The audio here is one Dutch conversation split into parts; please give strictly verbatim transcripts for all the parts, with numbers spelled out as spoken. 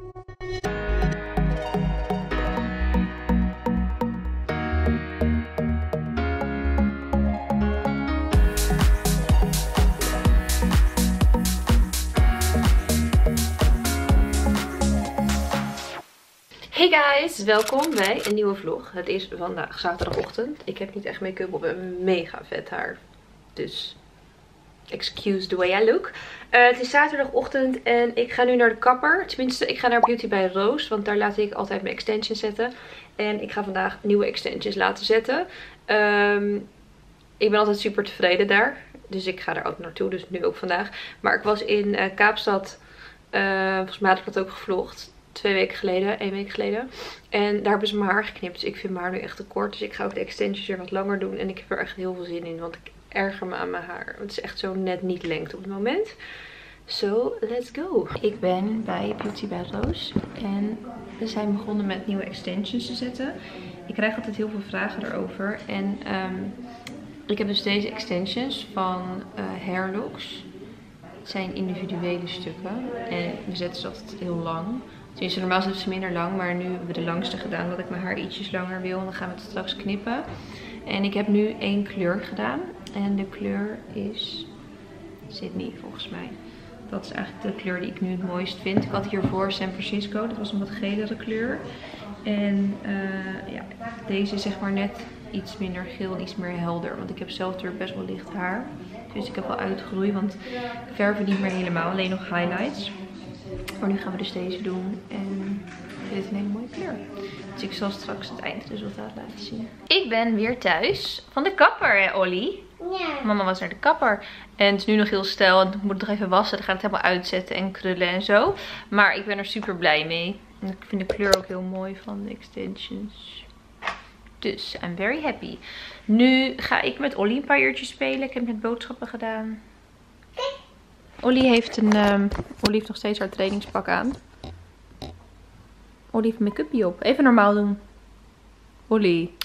Hey guys, welkom bij een nieuwe vlog. Het is vandaag zaterdagochtend. Ik heb niet echt make-up op en mega vet haar. Dus excuse the way I look. Uh, het is zaterdagochtend en ik ga nu naar de kapper. Tenminste, ik ga naar Beauty by Rose. Want daar laat ik altijd mijn extensions zetten. En ik ga vandaag nieuwe extensions laten zetten. Um, ik ben altijd super tevreden daar. Dus ik ga daar ook naartoe. Dus nu ook vandaag. Maar ik was in uh, Kaapstad. Uh, volgens mij had ik dat ook gevlogd. Twee weken geleden, één week geleden. En daar hebben ze mijn haar geknipt. Dus ik vind mijn haar nu echt te kort. Dus ik ga ook de extensions weer wat langer doen. En ik heb er echt heel veel zin in. Want ik erger me aan mijn haar. Het is echt zo net niet lengte op het moment. So, let's go. Ik ben bij Beauty by Rose. En we zijn begonnen met nieuwe extensions te zetten. Ik krijg altijd heel veel vragen erover. En um, ik heb dus deze extensions van uh, Hairlooks. Het zijn individuele stukken. En we zetten ze altijd heel lang. Tenminste, normaal zetten ze minder lang. Maar nu hebben we de langste gedaan. Dat ik mijn haar ietsjes langer wil. En dan gaan we het straks knippen. En ik heb nu één kleur gedaan. En de kleur is Sydney volgens mij. Dat is eigenlijk de kleur die ik nu het mooist vind. Ik had hiervoor San Francisco. Dat was een wat gelere kleur. En uh, ja, deze is zeg maar net iets minder geel en iets meer helder. Want ik heb zelf natuurlijk best wel licht haar. Dus ik heb wel uitgegroeid. Want ik verf het niet meer helemaal. Alleen nog highlights. Maar nu gaan we dus deze doen. En dit is een hele mooie kleur. Dus ik zal straks het eindresultaat laten zien. Ik ben weer thuis van de kapper, hè Ollie? Ja. Mama was naar de kapper. En het is nu nog heel stijl. En ik moet het nog even wassen. Dan ga ik het helemaal uitzetten en krullen en zo. Maar ik ben er super blij mee. En ik vind de kleur ook heel mooi van de extensions. Dus, I'm very happy. Nu ga ik met Ollie een paar uurtjes spelen. Ik heb net boodschappen gedaan. Ollie heeft een, um, Ollie heeft nog steeds haar trainingspak aan. Ollie heeft een make-upje op. Even normaal doen. Ollie.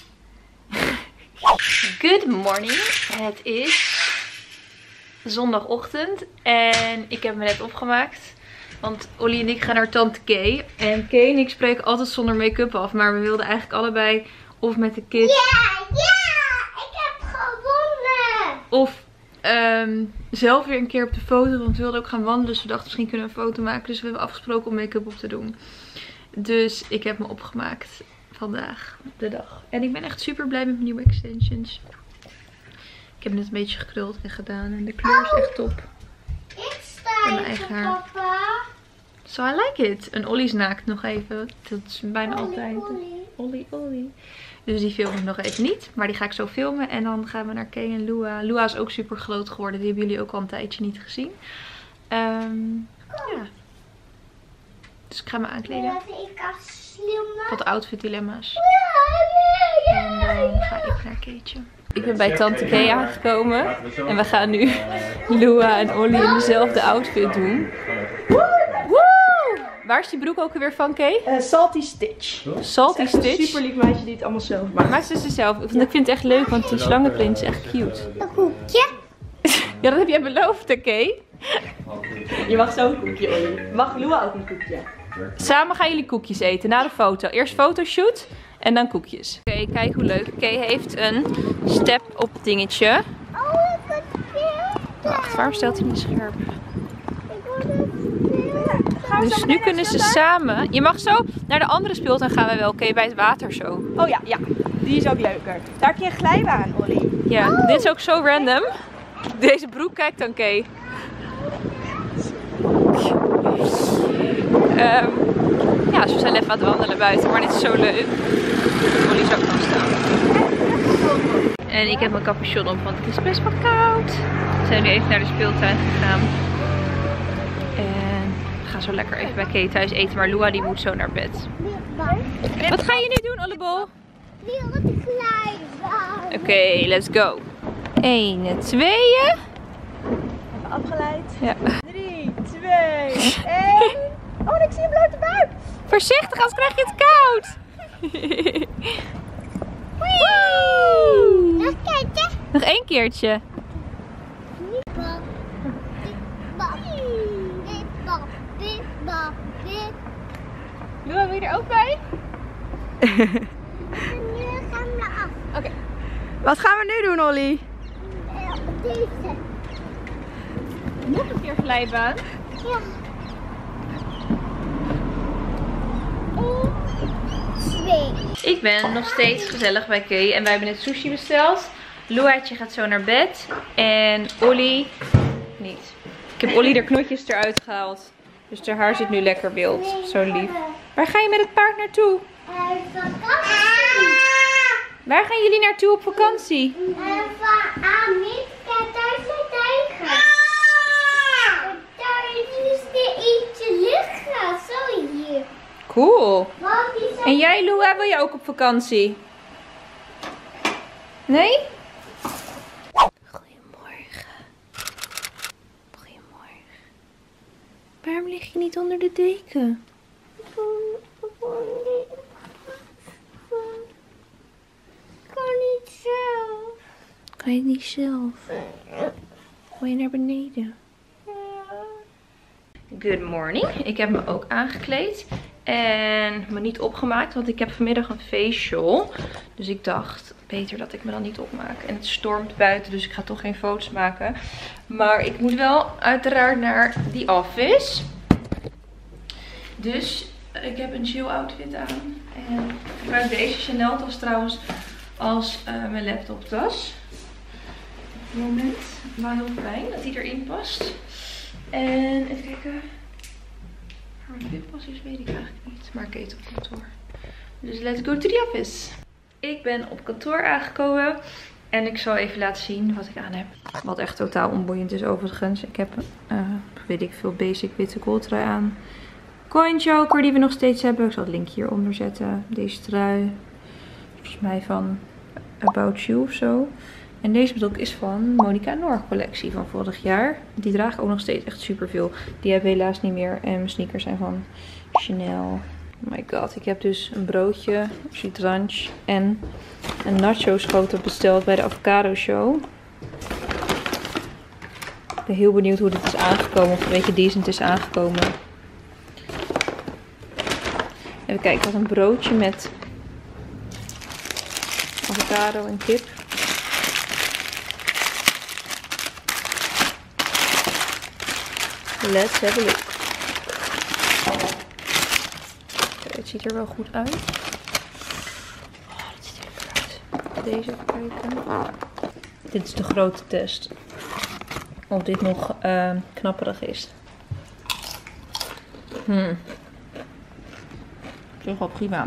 Good morning. Het is zondagochtend. En ik heb me net opgemaakt. Want Ollie en ik gaan naar tante Kay. En Kay en ik spreken altijd zonder make-up af. Maar we wilden eigenlijk allebei of met de kids. Ja, ja, ik heb gewonnen. Of um, zelf weer een keer op de foto. Want we wilden ook gaan wandelen. Dus we dachten misschien kunnen we een foto maken. Dus we hebben afgesproken om make-up op te doen. Dus ik heb me opgemaakt vandaag de dag. En ik ben echt super blij met mijn nieuwe extensions. Ik heb net een beetje gekruld en gedaan. En de kleur is echt top. Ik sta mijn eigen haar. Papa. So I like it. En Ollie's naakt nog even. Dat is bijna Ollie, altijd. Ollie. Ollie, Ollie. Dus die film ik nog even niet. Maar die ga ik zo filmen. En dan gaan we naar Kay en Lua. Lua is ook super groot geworden. Die hebben jullie ook al een tijdje niet gezien. Um, ja. Dus ik ga me aankleden. Wat outfit dilemma's. En dan ga ik naar Kaytje. Ik ben bij tante Kay aangekomen. En we gaan nu Lua en Ollie in dezelfde outfit doen. Woe! Waar is die broek ook weer van, Kay? Uh, Salty Stitch. Salty Stitch? Een super lief meisje die het allemaal zelf maakt. Maakt ze ze zelf. Ik vind het echt leuk, want die slangenprint is echt cute. Een koekje. Ja, dat heb jij beloofd, hè, Kay? Je mag zo een koekje, Ollie. Mag Lua ook een koekje? Samen gaan jullie koekjes eten na de foto. Eerst fotoshoot en dan koekjes. Oké, okay, kijk hoe leuk. Kay heeft een step-op dingetje. Oh, wat veel. Wacht, waarom stelt hij niet scherp? Ik word Dus nu kunnen ze samen. Je mag zo naar de andere speeltuin gaan we wel. Oké, okay, bij het water zo. Oh ja, ja. Die is ook leuker. Daar heb je een glijbaan, Ollie. Ja, oh. Dit is ook zo random. Deze broek kijkt dan Kay. Um, ja, ze zijn even aan het wandelen buiten, maar dit is zo leuk. Ollie zou kan staan. En ik heb mijn capuchon op, want het is best wel koud. We zijn nu even naar de speeltuin gegaan. En we gaan zo lekker even bij Kay thuis eten, maar Lua die moet zo naar bed. Wat ga je nu doen, Ollebol? Oké, okay, let's go. Eén, tweeën. Even afgeleid. Ja. Drie, twee, één. Oh, ik zie een blote buik. Voorzichtig, anders krijg je het koud. Nog een keertje. Nog één keertje. Lua, wil je er ook bij? Nu gaan we af. Oké. Okay. Wat gaan we nu doen, Ollie? Uh, deze. Nog een keer glijbaan. Ja. Eén, twee. Ik ben nog steeds gezellig bij Kay en wij hebben net sushi besteld. Luaatje gaat zo naar bed en Ollie niet. Ik heb Ollie er knotjes eruit gehaald. Dus haar haar zit nu lekker wild. Zo lief. Waar ga je met het paard naartoe? Uh, vakantie. Waar gaan jullie naartoe op vakantie? Uh, van Amerika, daar is het tegen. Daar is er eentje liggen. Zo hier. Cool. Wat is er? En jij, Lua, wil je ook op vakantie? Nee? Goedemorgen. Goedemorgen. Waarom lig je niet onder de deken? Kan niet zelf. Kan je niet zelf? Wil je naar beneden? Good morning. Ik heb me ook aangekleed. En me niet opgemaakt. Want ik heb vanmiddag een facial. Dus ik dacht, beter dat ik me dan niet opmaak. En het stormt buiten. Dus ik ga toch geen foto's maken. Maar ik moet wel uiteraard naar die office. Dus ik heb een chill outfit aan. En ik gebruik deze Chanel tas trouwens als uh, mijn laptoptas. Op het moment wel heel fijn dat die erin past. En even kijken. Waar mijn wippas is, weet ik eigenlijk niet. Maar ik eet op kantoor. Dus let's go to the office. Ik ben op kantoor aangekomen. En ik zal even laten zien wat ik aan heb. Wat echt totaal onboeiend is overigens. Ik heb, uh, weet ik veel, basic witte kooltrui aan. Coin choker die we nog steeds hebben. Ik zal het linkje hieronder zetten. Deze trui. Volgens mij van About You of zo. En deze broek is van Monica Noor collectie van vorig jaar. Die draag ik ook nog steeds echt super veel. Die heb ik helaas niet meer. En mijn sneakers zijn van Chanel. Oh my god. Ik heb dus een broodje, chitrange en een nacho schotel besteld bij de avocado show. Ik ben heel benieuwd hoe dit is aangekomen. Of een beetje decent is aangekomen. Even kijken. Ik had een broodje met avocado en kip. Let's have a look. Okay, het ziet er wel goed uit. Oh, dat ziet er lekker uit. Deze even kijken. Dit is de grote test. Of dit nog uh, knapperig is. Hmm. Het is wel prima.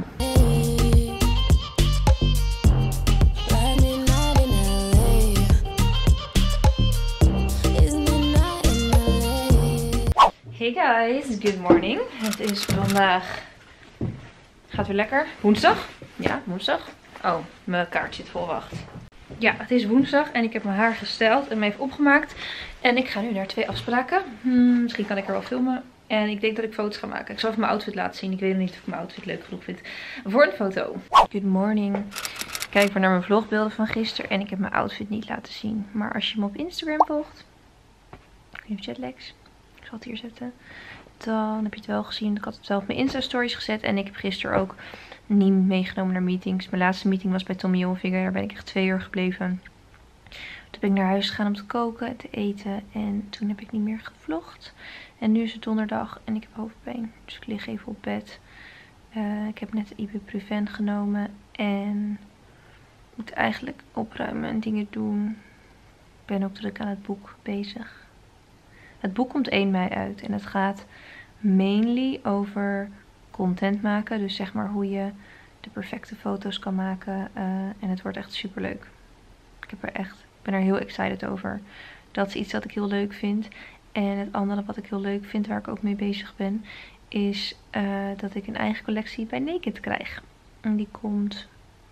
Hey guys, good morning. Het is vandaag, gaat weer lekker, woensdag. Ja, woensdag. Oh, mijn kaart zit vol, wacht. Ja, het is woensdag en ik heb mijn haar gesteld en me even opgemaakt. En ik ga nu naar twee afspraken. Hmm, misschien kan ik er wel filmen. En ik denk dat ik foto's ga maken. Ik zal even mijn outfit laten zien. Ik weet nog niet of ik mijn outfit leuk genoeg vind voor een foto. Good morning. Kijk maar naar mijn vlogbeelden van gisteren. En ik heb mijn outfit niet laten zien. Maar als je me op Instagram volgt. Even jetlags. Ik zal het hier zetten. Dan heb je het wel gezien. Ik had het zelf op mijn Insta stories gezet. En ik heb gisteren ook niet meegenomen naar meetings. Mijn laatste meeting was bij Tommy Hilfiger. Daar ben ik echt twee uur gebleven. Toen ben ik naar huis gegaan om te koken en te eten. En toen heb ik niet meer gevlogd. En nu is het donderdag en ik heb hoofdpijn. Dus ik lig even op bed. Uh, ik heb net ibuprofen genomen. En moet eigenlijk opruimen en dingen doen. Ik ben ook druk aan het boek bezig. Het boek komt één mei uit. En het gaat mainly over content maken. Dus zeg maar hoe je de perfecte foto's kan maken. Uh, en het wordt echt super leuk. Ik heb er echt, ik ben er heel excited over. Dat is iets wat ik heel leuk vind. En het andere wat ik heel leuk vind, waar ik ook mee bezig ben, is uh, dat ik een eigen collectie bij Naked krijg. En die komt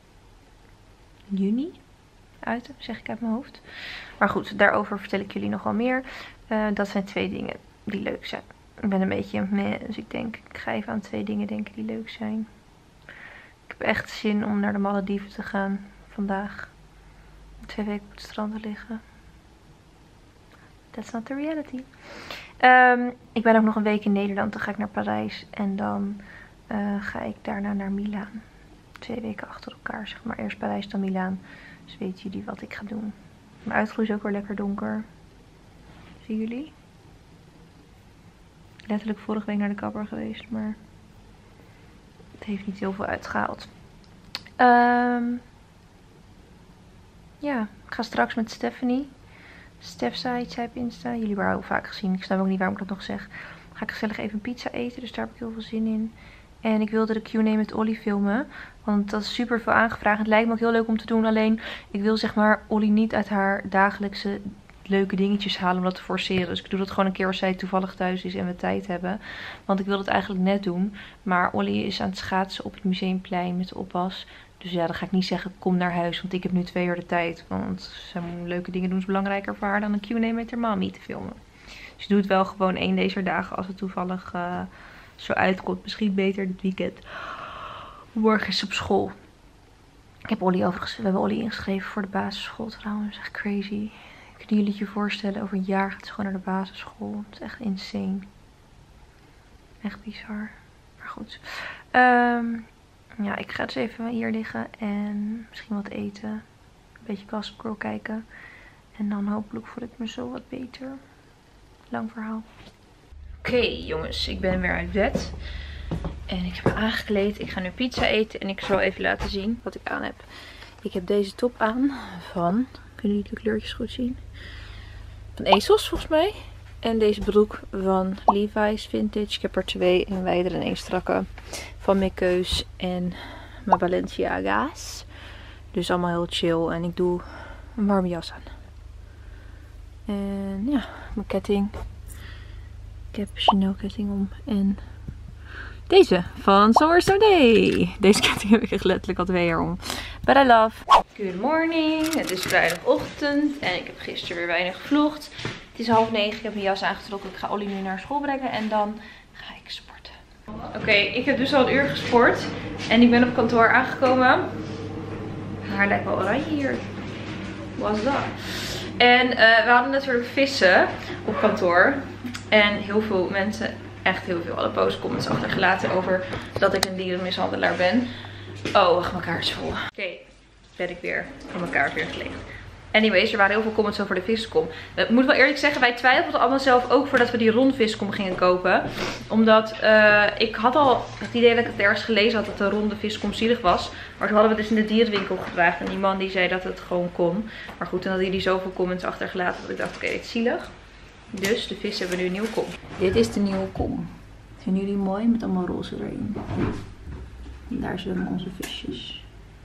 juni uit, zeg ik uit mijn hoofd. Maar goed, daarover vertel ik jullie nog wel meer. Uh, dat zijn twee dingen die leuk zijn. Ik ben een beetje meh, dus ik denk, ik ga even aan twee dingen denken die leuk zijn. Ik heb echt zin om naar de Malediven te gaan vandaag. Twee weken op het strand te liggen. That's not the reality. Um, ik ben ook nog een week in Nederland. Dan ga ik naar Parijs. En dan uh, ga ik daarna naar Milaan. Twee weken achter elkaar, zeg maar. Eerst Parijs, dan Milaan. Dus weten jullie wat ik ga doen. Mijn uitgroei is ook weer lekker donker. Zien jullie? Letterlijk vorige week naar de kapper geweest, maar het heeft niet heel veel uitgehaald. Um, ja, ik ga straks met Stephanie. Steph zei iets op Insta. Jullie hebben haar heel vaak gezien. Ik snap ook niet waarom ik dat nog zeg. Ga ik gezellig even pizza eten, dus daar heb ik heel veel zin in. En ik wilde de Q en A met Ollie filmen. Want dat is super veel aangevraagd. Het lijkt me ook heel leuk om te doen. Alleen ik wil zeg maar Ollie niet uit haar dagelijkse leuke dingetjes halen om dat te forceren. Dus ik doe dat gewoon een keer als zij toevallig thuis is en we tijd hebben. Want ik wil dat eigenlijk net doen. Maar Ollie is aan het schaatsen op het Museumplein met de oppas. Dus ja, dan ga ik niet zeggen kom naar huis. Want ik heb nu twee uur de tijd. Want zijn leuke dingen doen is belangrijker voor haar dan een Q en A met haar mami te filmen. Dus ik doe het wel gewoon één deze dagen als het toevallig uh, zo uitkomt. Misschien beter dit weekend. Morgen is ze op school. Ik heb Ollie overigens, we hebben Ollie ingeschreven voor de basisschool trouwens. Dat is echt crazy. Kunnen jullie je voorstellen, over een jaar gaat ze gewoon naar de basisschool. Het is echt insane. Echt bizar. Maar goed. Um, ja, ik ga dus even hier liggen en misschien wat eten. Een beetje Gossip Girl kijken. En dan hopelijk voel ik me zo wat beter. Lang verhaal. Oké okay, jongens, ik ben weer uit bed. En ik heb me aangekleed. Ik ga nu pizza eten en ik zal even laten zien wat ik aan heb. Ik heb deze top aan van, kunnen jullie de kleurtjes goed zien? Van ASOS volgens mij. En deze broek van Levi's Vintage. Ik heb er twee, een wijder en één strakke. Van mijn keus en mijn Balenciaga's. Dus allemaal heel chill. En ik doe een warme jas aan. En ja, mijn ketting. Ik heb Chanel ketting om. En deze van Summer So Day. Deze ketting heb ik echt letterlijk al twee jaar om. But I love. Good morning. Het is vrijdagochtend. En ik heb gisteren weer weinig gevlogd. Het is half negen. Ik heb mijn jas aangetrokken. Ik ga Ollie nu naar school brengen. En dan ga ik sporten. Oké, okay, ik heb dus al een uur gesport. En ik ben op kantoor aangekomen. Haar lijkt wel oranje hier. Hoe was dat? En uh, we hadden natuurlijk vissen op kantoor. En heel veel mensen, echt heel veel, alle post comments achtergelaten over dat ik een dierenmishandelaar ben. Oh, wacht, mijn kaart is vol. Oké, okay, ben ik weer in mijn kaart weer gelegd. Anyways, er waren heel veel comments over de viskom. Ik moet wel eerlijk zeggen, wij twijfelden allemaal zelf ook voordat we die ronde viskom gingen kopen. Omdat uh, ik had al het idee dat ik het ergens gelezen had dat de ronde viskom zielig was. Maar toen hadden we dus in de dierenwinkel gevraagd. En die man die zei dat het gewoon kon. Maar goed, toen hadden jullie zoveel comments achtergelaten dat ik dacht, oké, okay, dit is zielig. Dus de vis hebben nu een nieuwe kom. Dit is de nieuwe kom. Vinden jullie mooi met allemaal roze erin. En daar zwemmen onze visjes.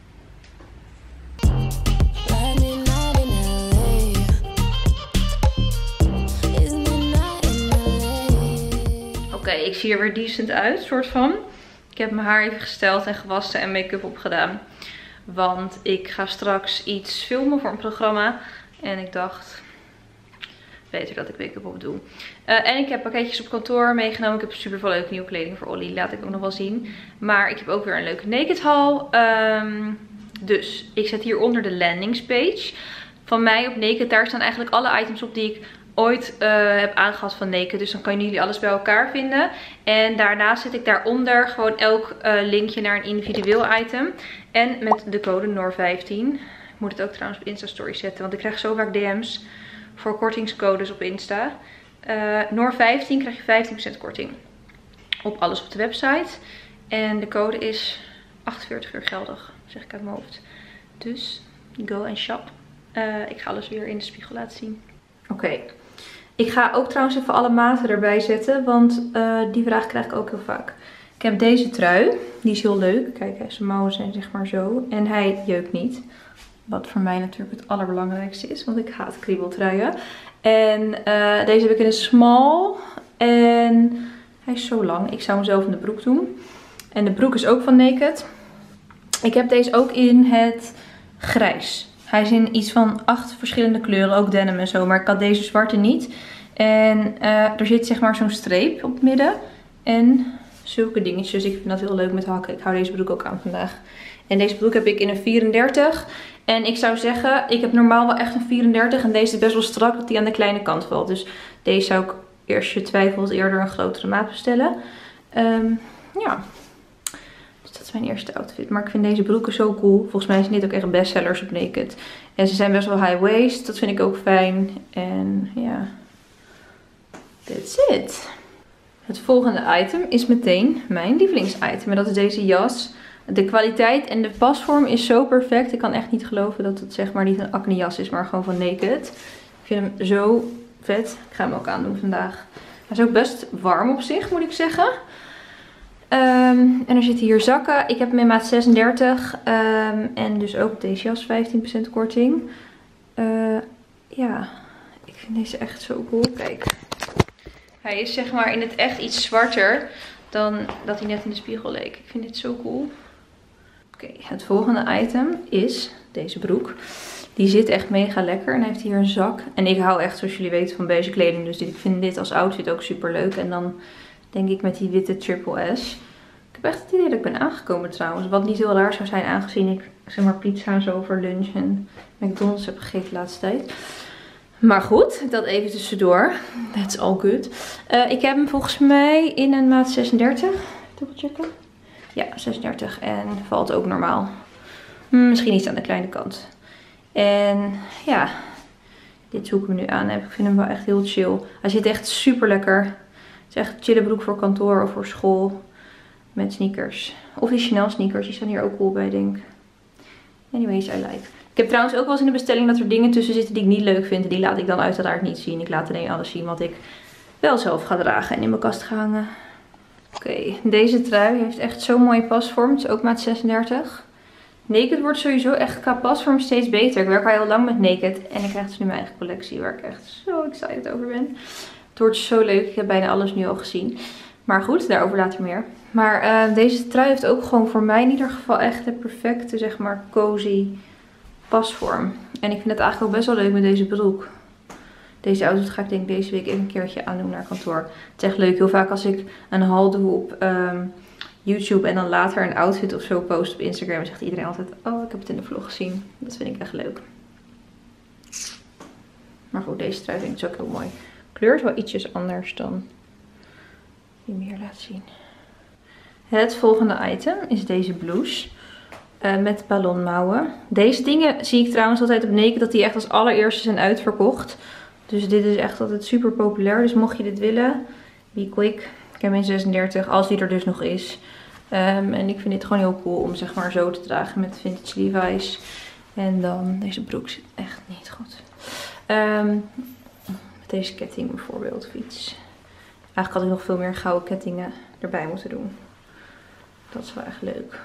Oké, okay, ik zie er weer decent uit, soort van. Ik heb mijn haar even gesteld en gewassen en make-up opgedaan. Want ik ga straks iets filmen voor een programma. En ik dacht, beter dat ik make-up op doe. Uh, en ik heb pakketjes op kantoor meegenomen. Ik heb super veel leuke nieuwe kleding voor Ollie. Laat ik ook nog wel zien. Maar ik heb ook weer een leuke naked haul. Um, dus ik zet hieronder de landingspage van mij op Naked. Daar staan eigenlijk alle items op die ik ooit uh, heb aangehad van Naked. Dus dan kunnen jullie alles bij elkaar vinden. En daarna zet ik daaronder gewoon elk uh, linkje naar een individueel item. En met de code N O R vijftien. Ik moet het ook trouwens op Insta Story zetten. Want ik krijg zo vaak D M's voor kortingscodes op Insta. Uh, N O R vijftien krijg je vijftien procent korting. Op alles op de website. En de code is achtenveertig uur geldig. Zeg ik uit mijn hoofd. Dus go en shop. Uh, ik ga alles weer in de spiegel laten zien. Oké. Okay. Ik ga ook trouwens even alle maten erbij zetten. Want uh, die vraag krijg ik ook heel vaak. Ik heb deze trui. Die is heel leuk. Kijk, zijn mouwen zijn zeg maar zo. En hij jeukt niet. Wat voor mij natuurlijk het allerbelangrijkste is. Want ik haat kriebeltruien. En uh, deze heb ik in een small. En hij is zo lang. Ik zou hem zelf in de broek doen. En de broek is ook van Naked. Ik heb deze ook in het grijs. Hij is in iets van acht verschillende kleuren. Ook denim en zo. Maar ik had deze zwarte niet. En uh, er zit zeg maar zo'n streep op het midden. En zulke dingetjes. Ik vind dat heel leuk met hakken. Ik hou deze broek ook aan vandaag. En deze broek heb ik in een vierendertig. En ik zou zeggen, ik heb normaal wel echt een vierendertig. En deze is best wel strak dat die aan de kleine kant valt. Dus deze zou ik, eerst je twijfelt, eerder een grotere maat bestellen. Um, ja, mijn eerste outfit. Maar ik vind deze broeken zo cool. Volgens mij zijn dit ook echt bestsellers op Naked. En ze zijn best wel high waist. Dat vind ik ook fijn. En ja, that's it. Het volgende item is meteen mijn lievelingsitem. En dat is deze jas. De kwaliteit en de pasvorm is zo perfect. Ik kan echt niet geloven dat het zeg maar niet een acne jas is, maar gewoon van Naked. Ik vind hem zo vet. Ik ga hem ook aandoen vandaag. Hij is ook best warm op zich, moet ik zeggen. Um, en er zitten hier zakken. Ik heb hem in maat zesendertig. Um, en dus ook deze jas vijftien procent korting. Uh, ja, ik vind deze echt zo cool. Kijk. Hij is zeg maar in het echt iets zwarter dan dat hij net in de spiegel leek. Ik vind dit zo cool. Oké, okay, het volgende item is deze broek. Die zit echt mega lekker en hij heeft hier een zak. En ik hou echt, zoals jullie weten, van beige kleding. Dus ik vind dit als outfit ook super leuk. En dan denk ik met die witte triple S. Ik heb echt het idee dat ik ben aangekomen trouwens. Wat niet heel raar zou zijn aangezien ik zeg maar pizza zo voor lunch en McDonald's heb gegeten de laatste tijd. Maar goed, dat even tussendoor. That's all good. Uh, ik heb hem volgens mij in een maat zesendertig. Dubbel checken. Ja, zesendertig. En valt ook normaal. Hmm, misschien iets aan de kleine kant. En ja, dit zoek ik me nu aan. Ik vind hem wel echt heel chill. Hij zit echt super lekker. Het is echt een chille broek voor kantoor of voor school. Met sneakers. Of die Chanel sneakers. Die staan hier ook cool bij, denk ik. Anyways, I like. Ik heb trouwens ook wel eens in de bestelling dat er dingen tussen zitten die ik niet leuk vind. En die laat ik dan uiteraard niet zien. Ik laat alleen alles zien wat ik wel zelf ga dragen en in mijn kast ga hangen. Oké, okay, deze trui heeft echt zo'n mooie pasvorm. Het is ook maat zesendertig. Naked wordt sowieso echt qua pasvorm steeds beter. Ik werk al heel lang met Naked. En ik krijg dus nu mijn eigen collectie waar ik echt zo excited over ben. Het wordt zo leuk. Ik heb bijna alles nu al gezien. Maar goed, daarover later meer. Maar uh, deze trui heeft ook gewoon voor mij in ieder geval echt de perfecte, zeg maar, cozy pasvorm. En ik vind het eigenlijk ook best wel leuk met deze broek. Deze outfit ga ik denk ik deze week even een keertje aandoen naar kantoor. Het is echt leuk. Heel vaak als ik een haul doe op um, YouTube en dan later een outfit of zo post op Instagram, zegt iedereen altijd, oh, ik heb het in de vlog gezien. Dat vind ik echt leuk. Maar goed, deze trui vind ik dus ook heel mooi. De kleur is wel ietsjes anders dan die meer laat zien. Het volgende item is deze blouse. Uh, met ballonmouwen. Deze dingen zie ik trouwens altijd op Naked dat die echt als allereerste zijn uitverkocht. Dus dit is echt altijd super populair. Dus mocht je dit willen, be quick. Ik heb hem in zesendertig, als die er dus nog is. Um, en ik vind dit gewoon heel cool om zeg maar zo te dragen met vintage Levi's. En dan deze broek zit echt niet goed. Um, met deze ketting bijvoorbeeld of iets. Eigenlijk had ik nog veel meer gouden kettingen erbij moeten doen. Dat is wel echt leuk.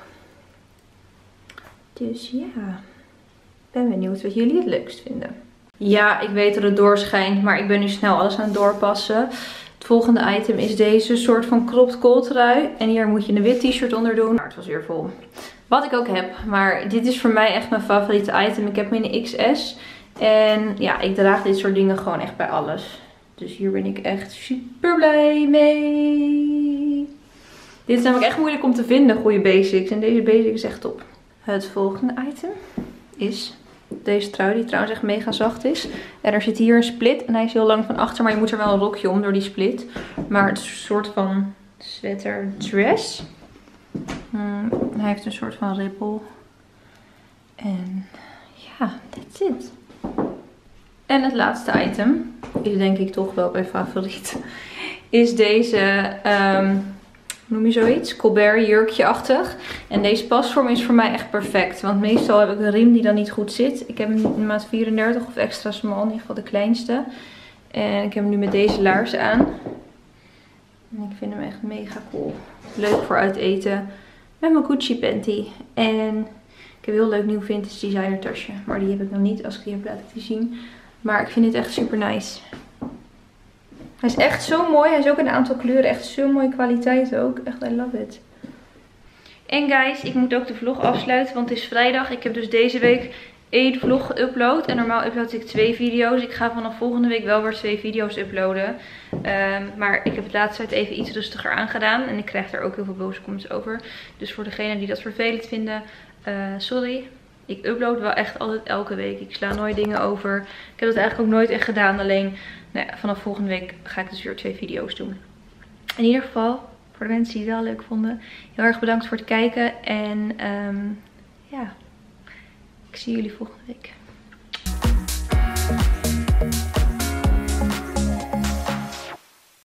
Dus ja, ik ben benieuwd wat jullie het leukst vinden. Ja, ik weet dat het doorschijnt, maar ik ben nu snel alles aan het doorpassen. Het volgende item is deze soort van cropped kooltrui. En hier moet je een wit t-shirt onder doen. Maar het was weer vol. Wat ik ook heb, maar dit is voor mij echt mijn favoriete item. Ik heb hem in de X S. En ja, ik draag dit soort dingen gewoon echt bij alles. Dus hier ben ik echt super blij mee. Dit is namelijk echt moeilijk om te vinden, goede basics. En deze basic is echt top. Het volgende item is deze trui, die trouwens echt mega zacht is. En er zit hier een split en hij is heel lang van achter, maar je moet er wel een rokje om door die split. Maar het is een soort van sweater dress. Hmm, hij heeft een soort van rippel. En ja, that's it. En het laatste item is denk ik toch wel mijn favoriet. Is deze... Um, noem je zoiets? Colbert jurkje-achtig. En deze pasvorm is voor mij echt perfect. Want meestal heb ik een riem die dan niet goed zit. Ik heb hem in maat vierendertig of extra small. In ieder geval de kleinste. En ik heb hem nu met deze laarzen aan. En ik vind hem echt mega cool. Leuk voor uit eten. Met mijn Gucci panty. En ik heb een heel leuk nieuw vintage designer tasje. Maar die heb ik nog niet. Als ik die heb laat ik die zien. Maar ik vind dit echt super nice. Hij is echt zo mooi. Hij is ook in een aantal kleuren. Echt zo'n mooie kwaliteit ook. Echt, I love it. En guys, ik moet ook de vlog afsluiten. Want het is vrijdag. Ik heb dus deze week één vlog geüpload. En normaal upload ik twee video's. Ik ga vanaf volgende week wel weer twee video's uploaden. Um, maar ik heb het laatste tijd even iets rustiger aangedaan. En ik krijg er ook heel veel boze comments over. Dus voor degenen die dat vervelend vinden, uh, sorry. Ik upload wel echt altijd elke week. Ik sla nooit dingen over. Ik heb dat eigenlijk ook nooit echt gedaan. Alleen nou ja, vanaf volgende week ga ik dus weer twee video's doen. In ieder geval, Voor de mensen die het wel leuk vonden. Heel erg bedankt voor het kijken. En um, ja, ik zie jullie volgende week.